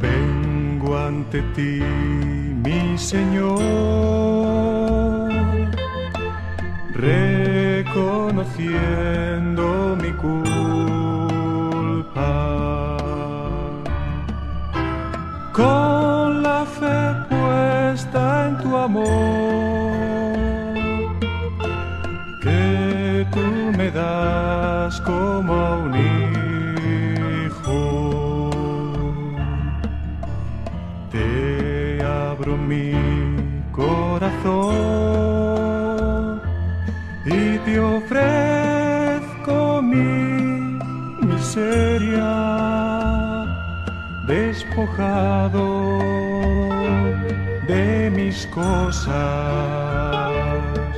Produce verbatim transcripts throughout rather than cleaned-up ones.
Vengo ante ti, mi Señor, reconociendo mi culpa. Con la fe puesta en tu amor, que tú me das como a un hijo, te abro mi corazón y te ofrezco mi miseria, despojado de mis cosas.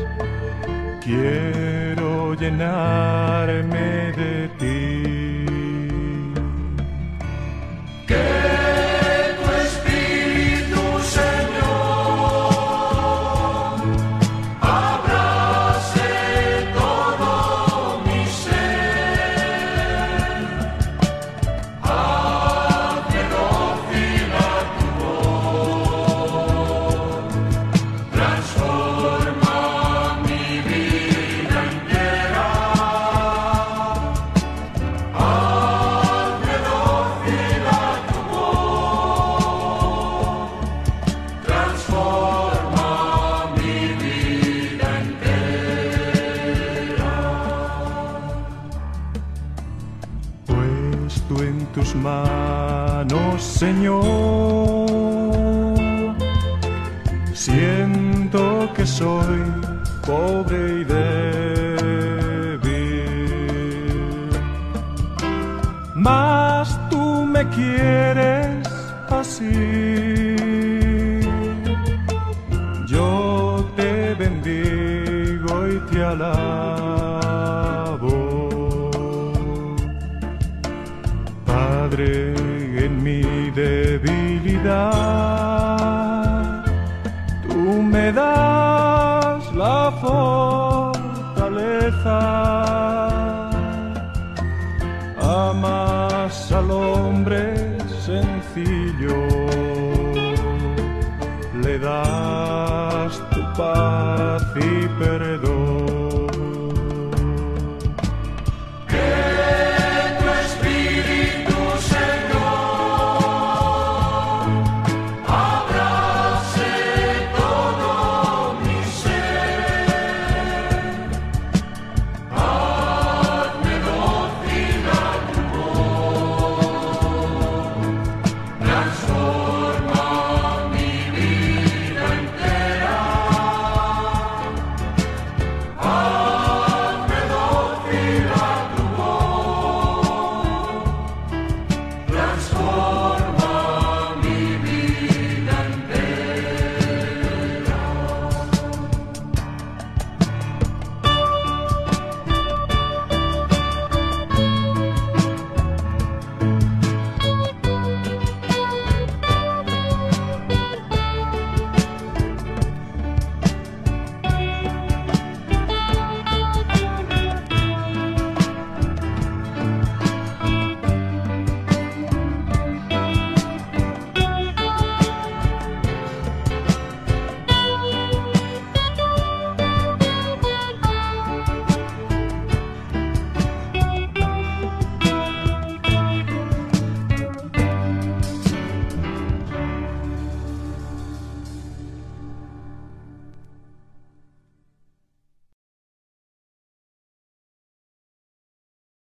Quiero llenarme de ti. Que tu Espíritu, Señor, abrace todo mi ser. Hazme dócil a tu voz, transforma mi vida entera. Hazme dócil a tu voz, transforma mi vida entera. Puesto en tus manos, Señor, siento que soy pobre y débil, mas tú me quieres así. Yo te bendigo y te alabo. Padre, en mi debilidad, tú me das la fortaleza. Amas al hombre sencillo, le das tu paz y pereza.